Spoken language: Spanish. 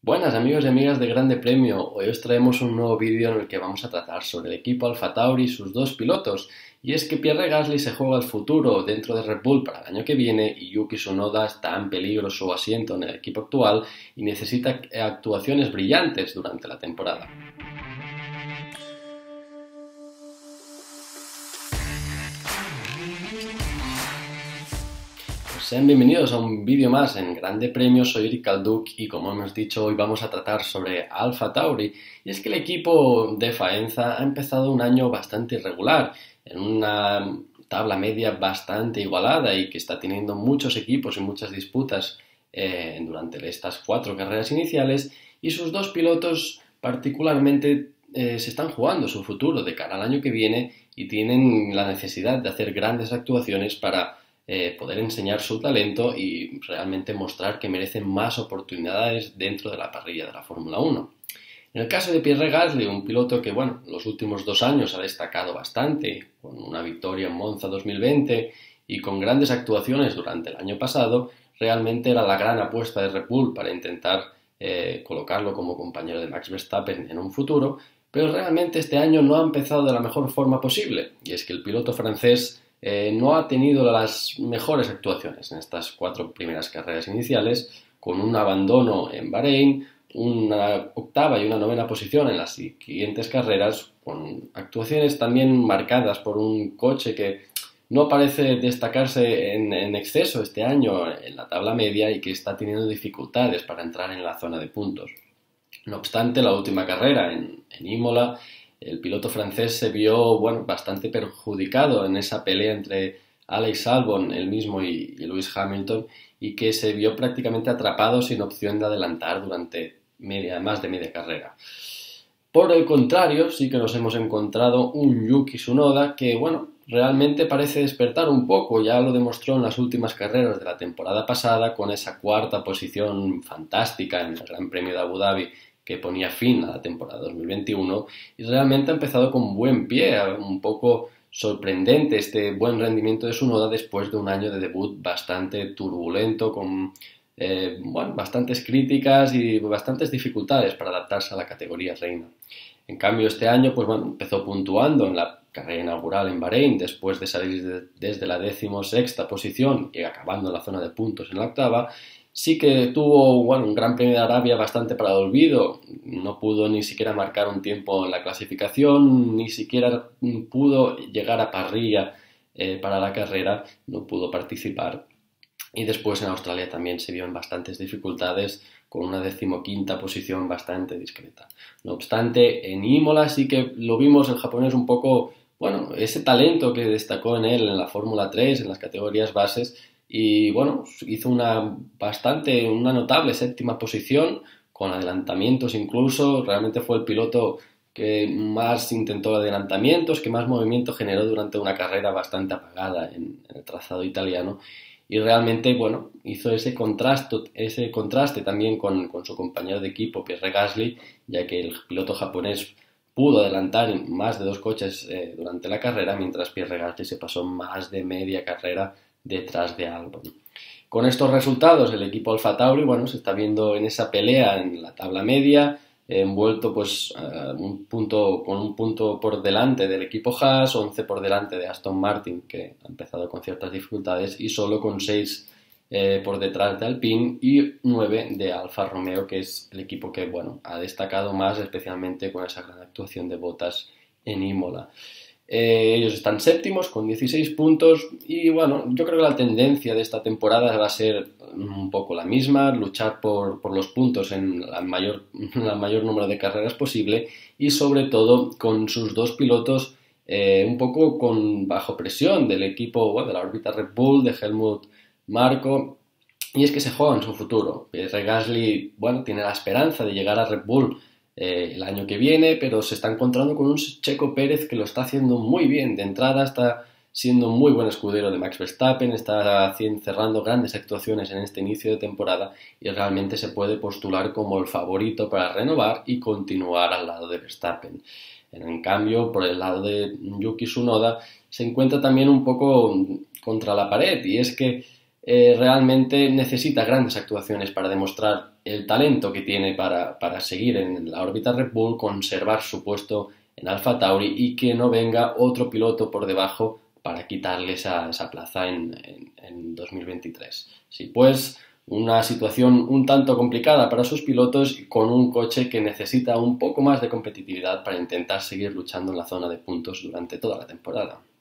Buenas amigos y amigas de Grande Premio, hoy os traemos un nuevo vídeo en el que vamos a tratar sobre el equipo AlphaTauri y sus dos pilotos, y es que Pierre Gasly se juega el futuro dentro de Red Bull para el año que viene y Yuki Tsunoda está en peligro su asiento en el equipo actual y necesita actuaciones brillantes durante la temporada. Sean bienvenidos a un vídeo más en Grande Premio, soy Eric Calduc y como hemos dicho hoy vamos a tratar sobre AlphaTauri. Y es que el equipo de Faenza ha empezado un año bastante irregular, en una tabla media bastante igualada y que está teniendo muchos equipos y muchas disputas durante estas 4 carreras iniciales, y sus dos pilotos particularmente se están jugando su futuro de cara al año que viene y tienen la necesidad de hacer grandes actuaciones para poder enseñar su talento y realmente mostrar que merecen más oportunidades dentro de la parrilla de la Fórmula 1. En el caso de Pierre Gasly, un piloto que, los últimos 2 años ha destacado bastante, con una victoria en Monza 2020 y con grandes actuaciones durante el año pasado, realmente era la gran apuesta de Red Bull para intentar colocarlo como compañero de Max Verstappen en un futuro, pero realmente este año no ha empezado de la mejor forma posible, y es que el piloto francés no ha tenido las mejores actuaciones en estas 4 primeras carreras iniciales, con un abandono en Bahrein, una octava y una novena posición en las siguientes carreras, con actuaciones también marcadas por un coche que no parece destacarse en exceso este año en la tabla media y que está teniendo dificultades para entrar en la zona de puntos. No obstante, la última carrera en Imola, el piloto francés se vio bastante perjudicado en esa pelea entre Alex Albon, el mismo, y Lewis Hamilton, y que se vio prácticamente atrapado sin opción de adelantar durante más de media carrera. Por el contrario, sí que nos hemos encontrado un Yuki Tsunoda que, realmente parece despertar un poco. Ya lo demostró en las últimas carreras de la temporada pasada con esa 4ª posición fantástica en el Gran Premio de Abu Dhabi, que ponía fin a la temporada 2021, y realmente ha empezado con buen pie. Un poco sorprendente este buen rendimiento de Tsunoda después de un año de debut bastante turbulento, con bastantes críticas y bastantes dificultades para adaptarse a la categoría reina. En cambio, este año empezó puntuando en la carrera inaugural en Bahrein después de salir desde la 16ª posición y acabando en la zona de puntos en la 8ª. Sí que tuvo un Gran Premio de Arabia bastante para el olvido, no pudo ni siquiera marcar un tiempo en la clasificación, ni siquiera pudo llegar a parrilla para la carrera, no pudo participar. Y después en Australia también se vio en bastantes dificultades con una 15ª posición bastante discreta. No obstante, en Imola sí que lo vimos el japonés un poco, ese talento que destacó en él en la Fórmula 3, en las categorías bases, y hizo una notable 7ª posición, con adelantamientos incluso. Realmente fue el piloto que más intentó adelantamientos, que más movimiento generó durante una carrera bastante apagada en el trazado italiano, y realmente hizo ese contraste también con su compañero de equipo Pierre Gasly, ya que el piloto japonés pudo adelantar en más de 2 coches durante la carrera, mientras Pierre Gasly se pasó más de media carrera detrás de Albon. Con estos resultados, el equipo AlphaTauri se está viendo en esa pelea en la tabla media, envuelto con un punto por delante del equipo Haas, 11 por delante de Aston Martin, que ha empezado con ciertas dificultades, y solo con 6 por detrás de Alpine y 9 de Alfa Romeo, que es el equipo que ha destacado más, especialmente con esa gran actuación de Bottas en Imola. Ellos están séptimos con 16 puntos y yo creo que la tendencia de esta temporada va a ser un poco la misma, luchar por los puntos en el mayor número de carreras posible, y sobre todo con sus dos pilotos un poco bajo presión del equipo de la órbita Red Bull, de Helmut Marko, y es que se juegan su futuro. Pierre Gasly tiene la esperanza de llegar a Red Bull el año que viene, pero se está encontrando con un Checo Pérez que lo está haciendo muy bien. De entrada está siendo un muy buen escudero de Max Verstappen, está cerrando grandes actuaciones en este inicio de temporada y realmente se puede postular como el favorito para renovar y continuar al lado de Verstappen. En cambio, por el lado de Yuki Tsunoda se encuentra también un poco contra la pared, y es que realmente necesita grandes actuaciones para demostrar el talento que tiene para seguir en la órbita Red Bull, conservar su puesto en Alfa Tauri y que no venga otro piloto por debajo para quitarle esa plaza en 2023. Sí, pues una situación un tanto complicada para sus pilotos y con un coche que necesita un poco más de competitividad para intentar seguir luchando en la zona de puntos durante toda la temporada.